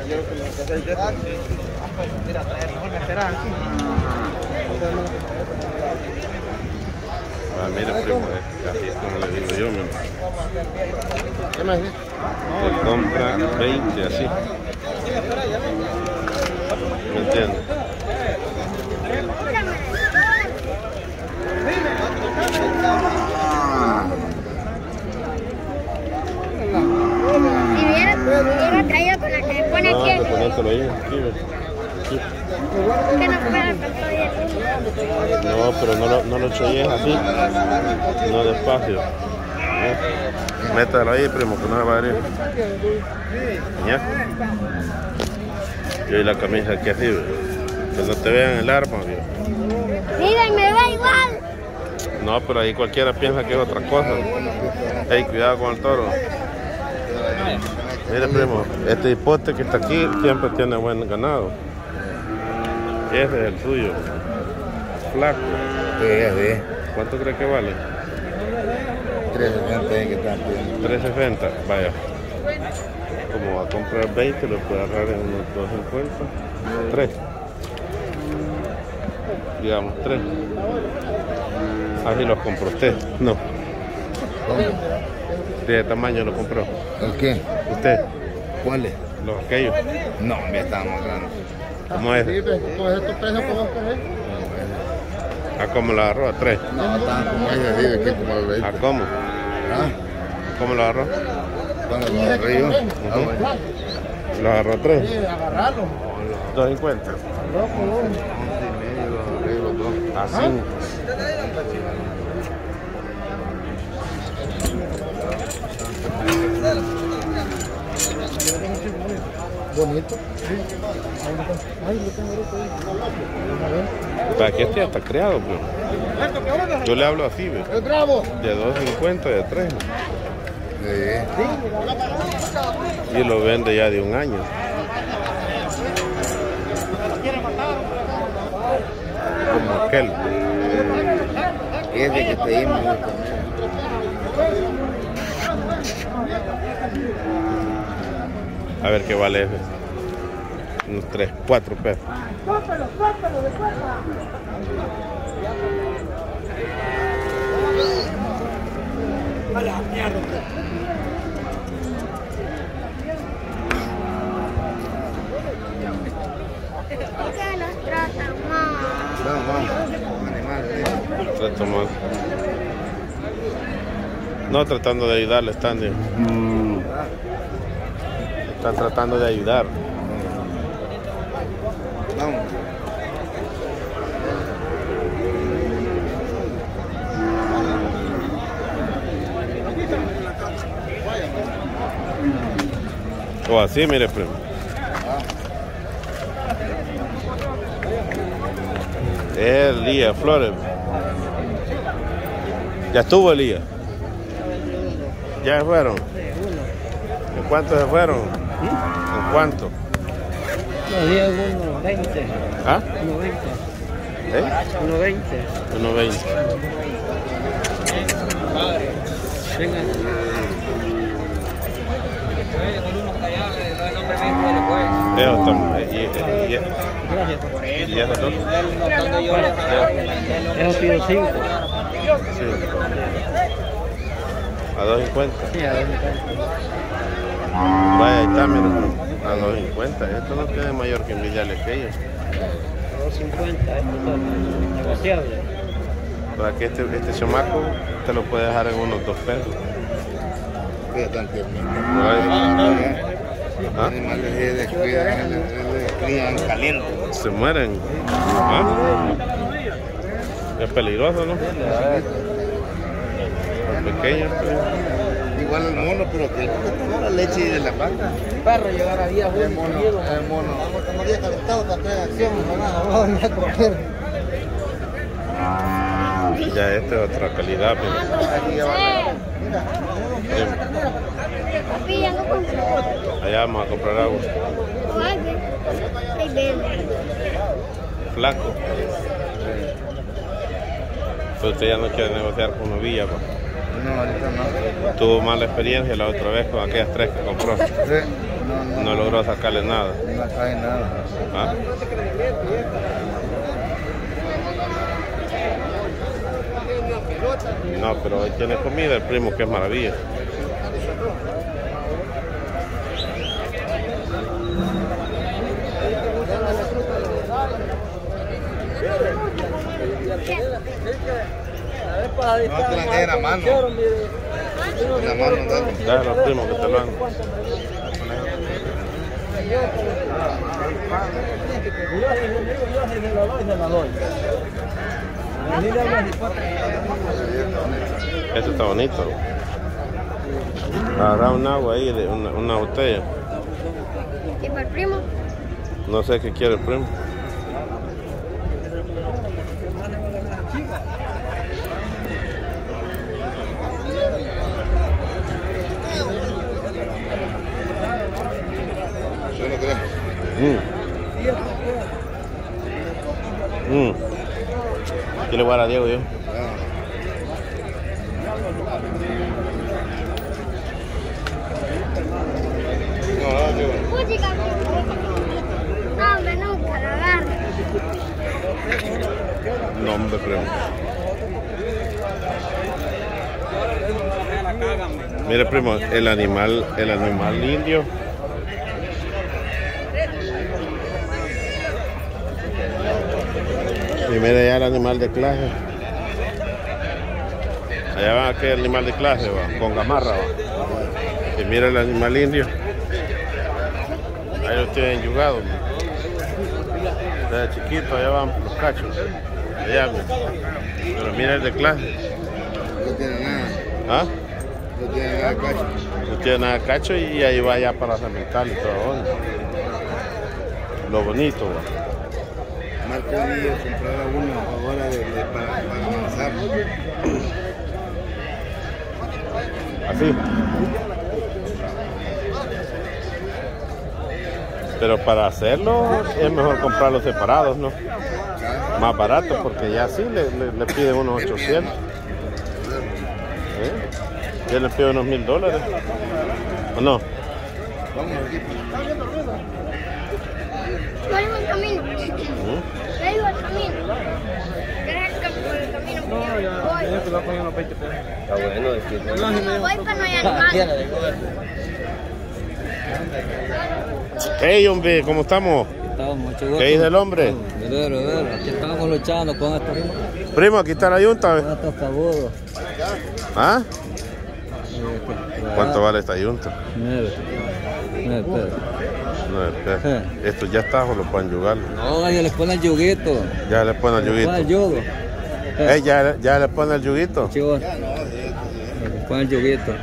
Ah, mira, primo, así es como le digo yo, mi. ¿Qué más es? Te compra 20 así. ¿Me entiendes? Si hubiera traído con la que me pone No, aquí. que ponértelo ahí, aquí, ve. Aquí. Que no fuera tanto bien. No, pero no lo cholles así. No despacio. ¿Ya? Métalo ahí, primo, que no se va a abrir. ¿Ya? Y la camisa aquí así, ve. Que no te vean el arma, ve. Mira, me va igual. No, pero ahí cualquiera piensa que es otra cosa. Ey, cuidado con el toro. Mire, primo, este hipote que está aquí siempre tiene buen ganado. Ese es el suyo. Flaco. Sí, sí. ¿Cuánto cree que vale? 360 que están pidiendo. 360. Vaya. Como va a comprar 20, lo puede agarrar en unos 250. 3. Digamos 3. Así los compró usted. No. ¿De qué tamaño lo compró? ¿El qué? ¿Usted? ¿Cuáles? Los aquellos. No, me estaban más grandes. ¿Cómo es? Pues estos precios como ¿A cómo lo agarró? ¿A 3? no, estaban como ese, así de que como el rey. ¿A cómo? ¿Ah? ¿Cómo lo agarró? Cuando lo agarré yo. Ujú. ¿Lo agarró a 3? Sí, agarrarlo. 250. 11 y medio lo agarré los dos. A 5. Bonito. Ay, lo tengo ahorita. Para que este ya está creado, pero yo le hablo así, ¿ves? ¡El bravo! De 250, de 3. Sí. Y lo vende ya de 1 año. Como aquel. Ese que te dimos. A ver qué vale ese. Unos 3, 4 pesos. ¿Por qué nos tratan mal? Vamos. Animales. Trato mal. No tratando de ayudarle, están tratando de ayudar. Vamos. O así, mire, primo. Elías Flores. Ya estuvo Elías. Ya se fueron. ¿En cuánto se fueron? ¿En cuánto? Había unos 20. ¿Ah? Unos 20. ¿Eh? Unos 20. 1.20. Vengan. Eso estamos. Gracias. ¿Y esos dos? Hemos pido 5. Sí. A 2.50. Sí, a ver. Vaya, ahí está, mira. A 2.50. Esto no tiene mayor que envidiarle que ellos. 250, esto todo. Negociable. Para que este chamaco te lo puede dejar en unos 2 pesos. Qué tan tierno. ¿Ah? Animales se descrían caliente. Se mueren. ¿Ah? Es peligroso, ¿no? Los pequeños. Igual el mono, pero que la leche de la vaca. El perro llegará a día, El mono. Como día calentado, también acción, vamos a comer. Ya esta es otra calidad, pero Papi, ya no compré. allá vamos a comprar agua. Ay, ven. Flaco. Pero usted ya no quiere negociar con Novilla, pues. No, ahorita no. Tuvo mala experiencia la otra vez con aquellas 3 que compró. Sí. No, No logró sacarle nada. No cae nada. ¿Ah? No, pero él tiene comida, el primo, que es maravilla. No, te la deje en la mano. En la mano, dale. Dale a los primos que te lo hagan. Esto está bonito. Agarra un agua ahí, de una botella. ¿Y para el primo? No sé qué quiere el primo. Yo no creo. ¿Qué le voy a dar a Diego yo? Música. No, hombre, nunca la agarro. No, hombre, primo. Mire, primo, el animal indio. Y mire ya el animal de clase. Allá va aquel animal de clase, va, con gamarra, va. Y mira el animal indio. Ahí lo tienen yugado. Desde chiquito, allá van los cachos. Allá, pero mira el de clase. No tiene nada. ¿Ah? No tiene nada cacho. No tiene nada de cacho y ahí va ya para cementar y todo. Lo bonito, va. Marco Díaz compraba uno ahora para avanzar. Así. Pero para hacerlo es mejor comprarlos separados, ¿no? Más barato, porque ya así le piden unos 800. Ya le piden unos $1000. ¿O no? Yo iba al camino. Yo iba al camino. Por el camino. Voy. Está bueno, es que Voy para no hay animales. Hey, hombre, ¿cómo estamos? estamos mucho gusto. ¿Qué dice el hombre? Aquí estamos luchando con estos, Primo, aquí está la yunta. con estos cabudos. ¿Ah? ¿Cuánto vale esta yunta? 9 pesos. 9 pesos. Esto ya está o lo pueden yugar. No, ya les ponen el yuguito. Ya le ponen el Ponen el yuguito. yugo. Ya le ponen el yuguito. Chivos. Les ponen el yuguito.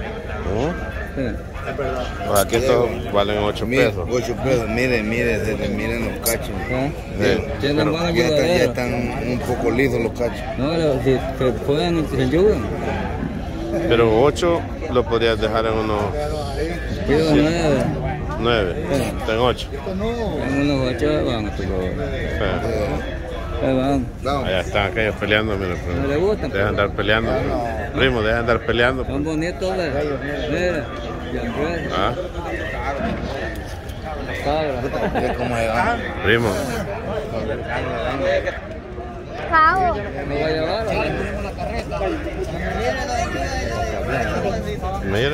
Pues aquí estos valen 8 pesos. 8 pesos, miren los cachos. Tienen buena Ya ayudadera. están un poco lisos los cachos. No, si se ponen el yugo. Pero 8 lo podrías dejar en unos Pido 9. 9. Está en 8. En unos 8 van a tu van. Vamos. Allá están aquellos peleando, mira, primo. No le gustan. Deja de andar peleando. Primo, deja de andar peleando. Son bonitos, mira. Ah, Cabra. Mira cómo se van. primo. Cabo. ¿No va a llevar? Mira.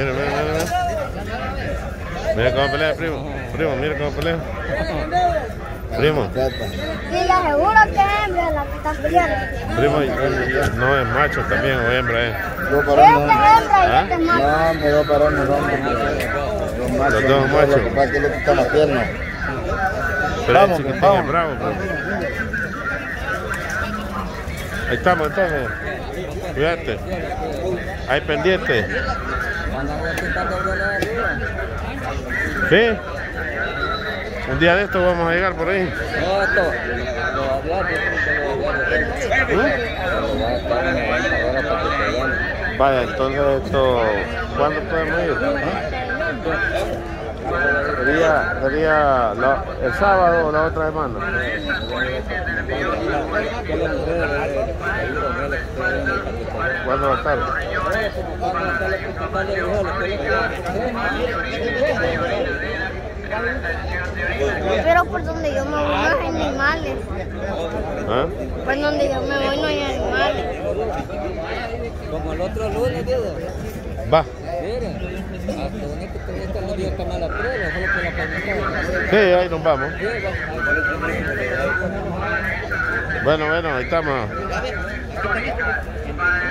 Mira cómo pelea, primo. Primo, mira cómo pelea. Primo. Y le aseguro que es hembra la que está peleando. Primo, no es macho también o hembra, Dos Este varones. es hembra y este es macho. No, hombre, dos varones, hombre. Los machos. Los dos machos. Lo que pasa es que le quitan las piernas. Pero Vamos, el chiquitín vamos. es bravo, pues. Ahí estamos entonces. Cuídate. Ahí pendiente. ¿Sí? Un día de estos vamos a llegar por ahí. No, esto. Los asiáticos. Vaya, entonces esto, ¿cuándo podemos ir? Sería el sábado o la otra semana. ¿Cuándo va a estar? por donde yo me voy no hay animales. ¿Ah? Por donde yo me voy no hay animales. Como el otro lunes, Diego. Va. Mira, hasta bonito que esta no dio tan mala prueba, solo por la panacea. Sí, ahí nos vamos. Bueno, ahí estamos.